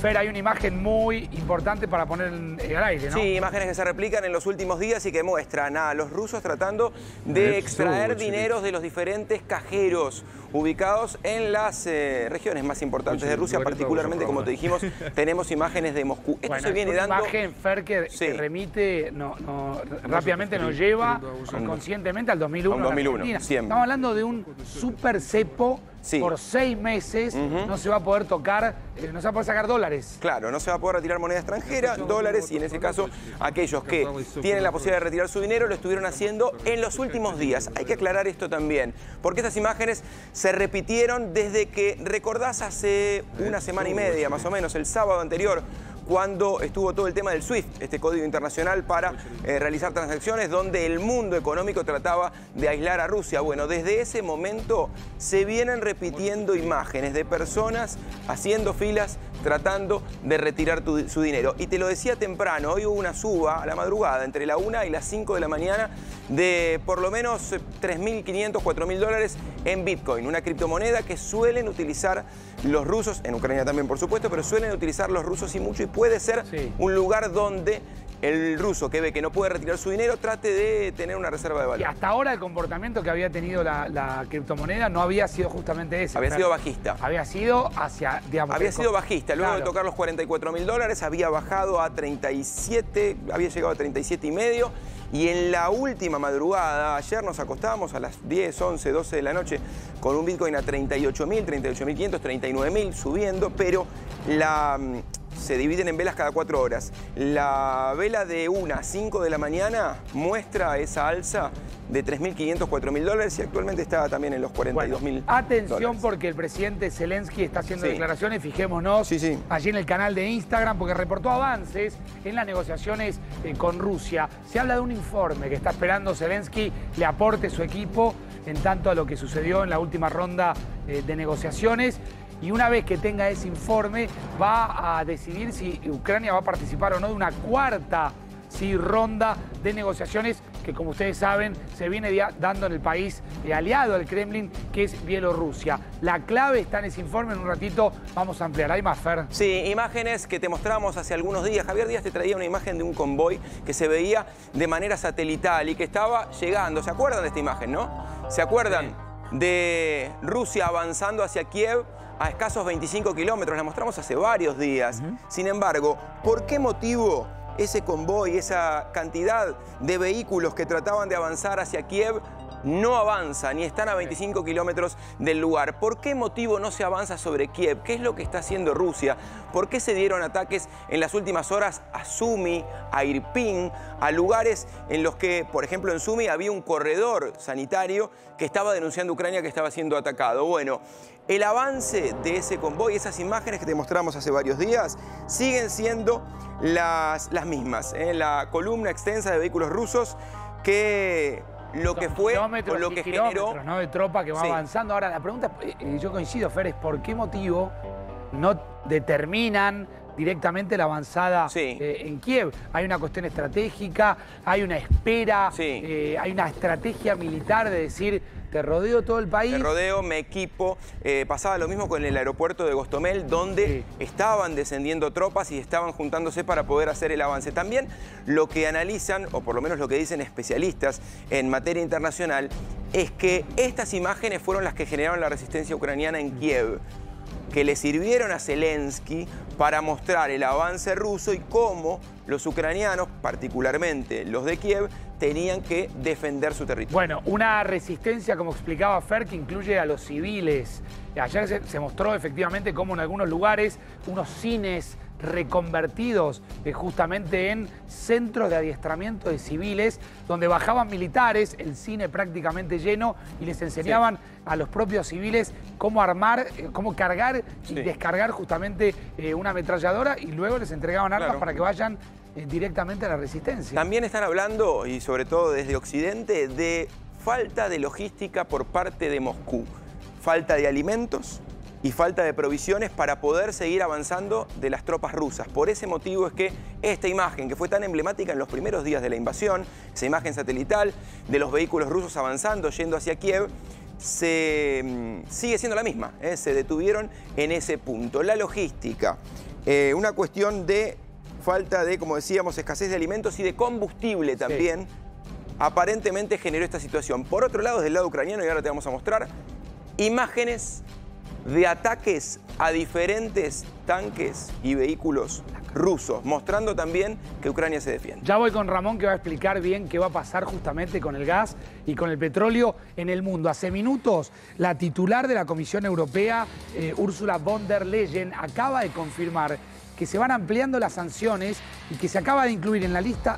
Fer, hay una imagen muy importante para poner al aire, ¿no? Sí, imágenes que se replican en los últimos días y que muestran a los rusos tratando de extraer dineros de los diferentes cajeros ubicados en las regiones más importantes de Rusia, particularmente, como te dijimos, tenemos imágenes de Moscú. Esto se viene dando... Una imagen, Fer, que remite, rápidamente nos lleva inconscientemente al 2001. A un 2001, siempre. Estamos hablando de un super cepo. Sí. Por 6 meses no se va a poder tocar, no se va a poder sacar dólares. Claro, no se va a poder retirar moneda extranjera, dólares, y en ese caso aquellos que tienen la posibilidad de retirar su dinero lo estuvieron haciendo en los últimos días. Hay que aclarar esto también, porque estas imágenes se repitieron desde que, recordás, hace una semana y media más o menos, el sábado anterior, cuando estuvo todo el tema del SWIFT, este código internacional para realizar transacciones, donde el mundo económico trataba de aislar a Rusia. Bueno, desde ese momento se vienen repitiendo imágenes de personas haciendo filas, tratando de retirar su dinero. Y te lo decía temprano, hoy hubo una suba a la madrugada, entre la 1 y las 5 de la mañana, de por lo menos 3.500, 4.000 dólares en Bitcoin, una criptomoneda que suelen utilizar los rusos, en Ucrania también por supuesto, pero suelen utilizar los rusos y mucho, y puede ser un lugar donde el ruso que ve que no puede retirar su dinero trate de tener una reserva de valor. Y hasta ahora el comportamiento que había tenido la criptomoneda no había sido justamente ese. Había sido bajista. Había sido hacia, digamos... Había sido bajista. Luego de tocar los 44.000 dólares había bajado a 37, había llegado a 37,5. Y en la última madrugada, ayer nos acostábamos a las 10, 11, 12 de la noche con un Bitcoin a 38.000, 38.500, 39.000 subiendo, pero se dividen en velas cada 4 horas. La vela de 1 a 5 de la mañana muestra esa alza de 3.500, 4.000 dólares y actualmente está también en los 42.000 atención dólares. Porque el presidente Zelensky está haciendo declaraciones, fijémonos, allí en el canal de Instagram, porque reportó avances en las negociaciones con Rusia. Se habla de un informe que está esperando Zelensky le aporte su equipo en tanto a lo que sucedió en la última ronda de negociaciones. Y una vez que tenga ese informe, va a decidir si Ucrania va a participar o no de una cuarta ronda de negociaciones que, como ustedes saben, se viene dando en el país aliado al Kremlin, que es Bielorrusia. La clave está en ese informe, en un ratito vamos a ampliar. ¿Hay más, Fer? Sí, imágenes que te mostramos hace algunos días. Javier Díaz te traía una imagen de un convoy que se veía de manera satelital y que estaba llegando. ¿Se acuerdan de esta imagen, no? ¿Se acuerdan de Rusia avanzando hacia Kiev a escasos 25 kilómetros? La mostramos hace varios días. Sin embargo, ¿por qué motivo ese convoy, esa cantidad de vehículos que trataban de avanzar hacia Kiev no avanzan y están a 25 kilómetros del lugar? ¿Por qué motivo no se avanza sobre Kiev? ¿Qué es lo que está haciendo Rusia? ¿Por qué se dieron ataques en las últimas horas a Sumy, a Irpin, a lugares en los que, por ejemplo, en Sumy había un corredor sanitario que estaba denunciando a Ucrania que estaba siendo atacado? Bueno, el avance de ese convoy, esas imágenes que te mostramos hace varios días, siguen siendo las mismas. La columna extensa de vehículos rusos que lo que fue o lo que generó, ¿no?, de tropa que va avanzando. Ahora, la pregunta, yo coincido, Fer, es ¿por qué motivo no determinan directamente la avanzada en Kiev? Hay una cuestión estratégica, hay una espera, hay una estrategia militar de decir, te rodeo todo el país. Te rodeo, me equipo. Pasaba lo mismo con el aeropuerto de Gostomel, donde estaban descendiendo tropas y estaban juntándose para poder hacer el avance. También lo que analizan, o por lo menos lo que dicen especialistas en materia internacional, es que estas imágenes fueron las que generaron la resistencia ucraniana en Kiev, que le sirvieron a Zelensky para mostrar el avance ruso y cómo los ucranianos, particularmente los de Kiev, tenían que defender su territorio. Bueno, una resistencia, como explicaba Fer, que incluye a los civiles. Ayer se mostró efectivamente cómo en algunos lugares unos cines reconvertidos justamente en centros de adiestramiento de civiles, donde bajaban militares, el cine prácticamente lleno, y les enseñaban a los propios civiles cómo armar, cómo cargar y descargar justamente una ametralladora, y luego les entregaban armas para que vayan directamente a la resistencia. También están hablando, y sobre todo desde Occidente, de falta de logística por parte de Moscú, falta de alimentos y falta de provisiones para poder seguir avanzando de las tropas rusas. Por ese motivo es que esta imagen, que fue tan emblemática en los primeros días de la invasión, esa imagen satelital de los vehículos rusos avanzando, yendo hacia Kiev, sigue siendo la misma, se detuvieron en ese punto. La logística una cuestión de falta de, como decíamos, escasez de alimentos y de combustible también, aparentemente generó esta situación. Por otro lado, desde el lado ucraniano, y ahora te vamos a mostrar, imágenes de ataques a diferentes tanques y vehículos rusos, mostrando también que Ucrania se defiende. Ya voy con Ramón, que va a explicar bien qué va a pasar justamente con el gas y con el petróleo en el mundo. Hace minutos, la titular de la Comisión Europea, Ursula von der Leyen, acaba de confirmar que se van ampliando las sanciones y que se acaba de incluir en la lista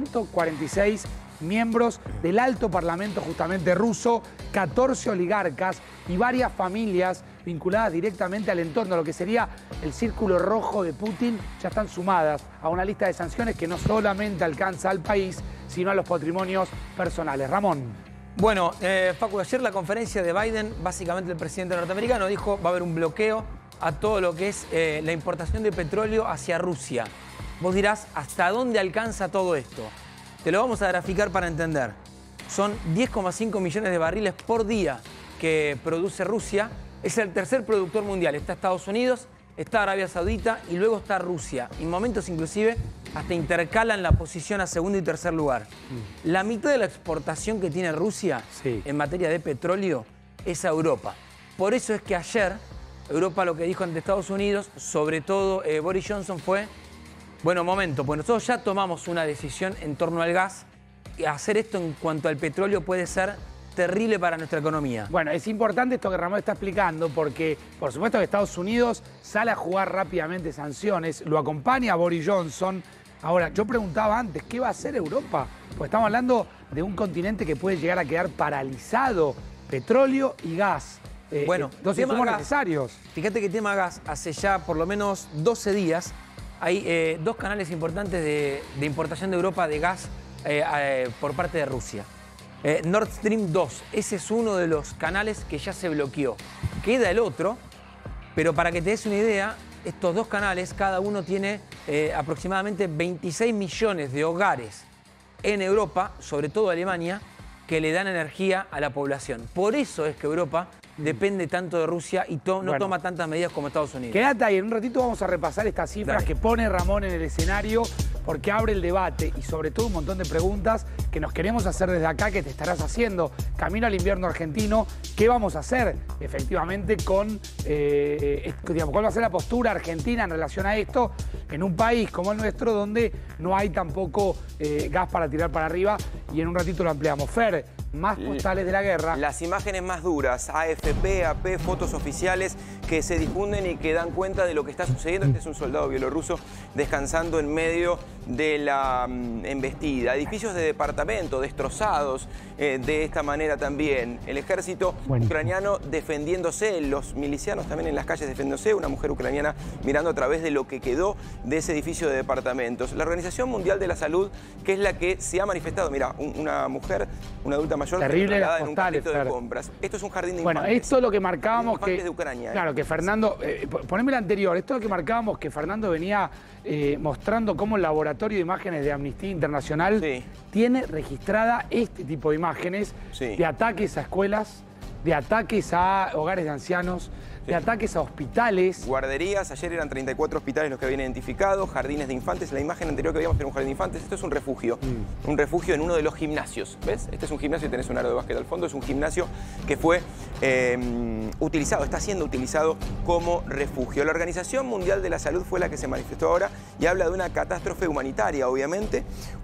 146 miembros del alto parlamento justamente ruso, 14 oligarcas y varias familias vinculadas directamente al entorno, lo que sería el círculo rojo de Putin, ya están sumadas a una lista de sanciones que no solamente alcanza al país, sino a los patrimonios personales. Ramón. Bueno, Facu, ayer la conferencia de Biden, básicamente el presidente norteamericano dijo va a haber un bloqueo a todo lo que es la importación de petróleo hacia Rusia. Vos dirás, ¿hasta dónde alcanza todo esto? Te lo vamos a graficar para entender. Son 10,5 millones de barriles por día que produce Rusia. Es el tercer productor mundial. Está Estados Unidos, está Arabia Saudita y luego está Rusia. En momentos inclusive hasta intercalan la posición a segundo y tercer lugar. La mitad de la exportación que tiene Rusia en materia de petróleo es a Europa. Por eso es que ayer Europa lo que dijo ante Estados Unidos, sobre todo Boris Johnson, fue: bueno, momento, pues nosotros ya tomamos una decisión en torno al gas, y hacer esto en cuanto al petróleo puede ser terrible para nuestra economía. Bueno, es importante esto que Ramón está explicando porque, por supuesto, que Estados Unidos sale a jugar rápidamente sanciones, lo acompaña Boris Johnson. Ahora, yo preguntaba antes, ¿qué va a hacer Europa? Pues estamos hablando de un continente que puede llegar a quedar paralizado, petróleo y gas. Bueno, dos insumos necesarios. Fíjate que tema gas, hace ya por lo menos 12 días, hay dos canales importantes de importación de Europa de gas por parte de Rusia. Nord Stream 2, ese es uno de los canales que ya se bloqueó. Queda el otro, pero para que te des una idea, estos dos canales, cada uno tiene aproximadamente 26 millones de hogares en Europa, sobre todo Alemania, que le dan energía a la población. Por eso es que Europa depende tanto de Rusia y no toma tantas medidas como Estados Unidos. Quédate ahí, en un ratito vamos a repasar estas cifras que pone Ramón en el escenario, porque abre el debate y sobre todo un montón de preguntas que nos queremos hacer desde acá, que te estarás haciendo. Camino al invierno argentino, ¿qué vamos a hacer efectivamente con, digamos, cuál va a ser la postura argentina en relación a esto en un país como el nuestro donde no hay tampoco gas para tirar para arriba? Y en un ratito lo ampliamos. Fer, más postales de la guerra. Las imágenes más duras, AFP, AP, fotos oficiales que se difunden y que dan cuenta de lo que está sucediendo. Este es un soldado bielorruso descansando en medio de la embestida. Edificios de departamento destrozados de esta manera también. El ejército ucraniano defendiéndose, los milicianos también en las calles defendiéndose, una mujer ucraniana mirando a través de lo que quedó de ese edificio de departamentos. La Organización Mundial de la Salud, que es la que se ha manifestado, mira, una mujer, una adulta mayor, terrible las en un carrito de compras. Esto es un jardín de infantes. Bueno, esto es lo que marcábamos que... de Ucrania. Claro, que Fernando... poneme el anterior. Esto es lo que marcábamos que Fernando venía mostrando cómo el laboratorio de imágenes de Amnistía Internacional tiene registrada este tipo de imágenes de ataques a escuelas, de ataques a hogares de ancianos, de ataques a hospitales. Guarderías, ayer eran 34 hospitales los que habían identificado, jardines de infantes. La imagen anterior que veíamos era un jardín de infantes. Esto es un refugio. Un refugio en uno de los gimnasios. ¿Ves? Este es un gimnasio y tenés un aro de básquet al fondo. Es un gimnasio que fue utilizado, está siendo utilizado como refugio. La Organización Mundial de la Salud fue la que se manifestó ahora y habla de una catástrofe humanitaria, obviamente.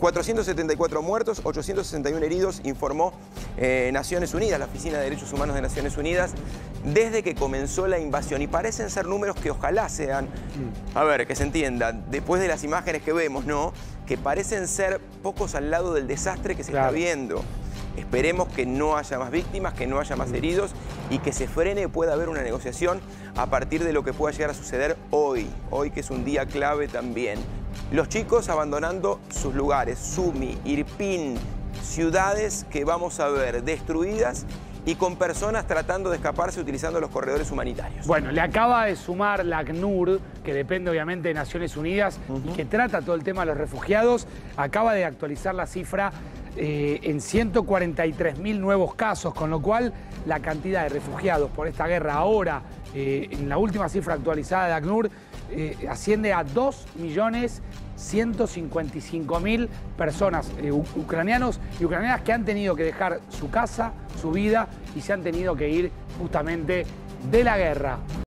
474 muertos, 861 heridos, informó Naciones Unidas, la Oficina de Derechos Humanos de Naciones Unidas, desde que comenzó la invasión. Y parecen ser números que ojalá sean, a ver, que se entienda, después de las imágenes que vemos, ¿no? Que parecen ser pocos al lado del desastre que se está viendo. Esperemos que no haya más víctimas, que no haya más heridos y que se frene y pueda haber una negociación a partir de lo que pueda llegar a suceder hoy que es un día clave también. Los chicos abandonando sus lugares, Sumi, Irpin, ciudades que vamos a ver destruidas y con personas tratando de escaparse utilizando los corredores humanitarios. Bueno, le acaba de sumar la ACNUR, que depende obviamente de Naciones Unidas y que trata todo el tema de los refugiados, acaba de actualizar la cifra en 143.000 nuevos casos, con lo cual la cantidad de refugiados por esta guerra ahora, en la última cifra actualizada de ACNUR, asciende a 2.155.000 personas, ucranianos y ucranianas que han tenido que dejar su casa, su vida y se han tenido que ir justamente de la guerra.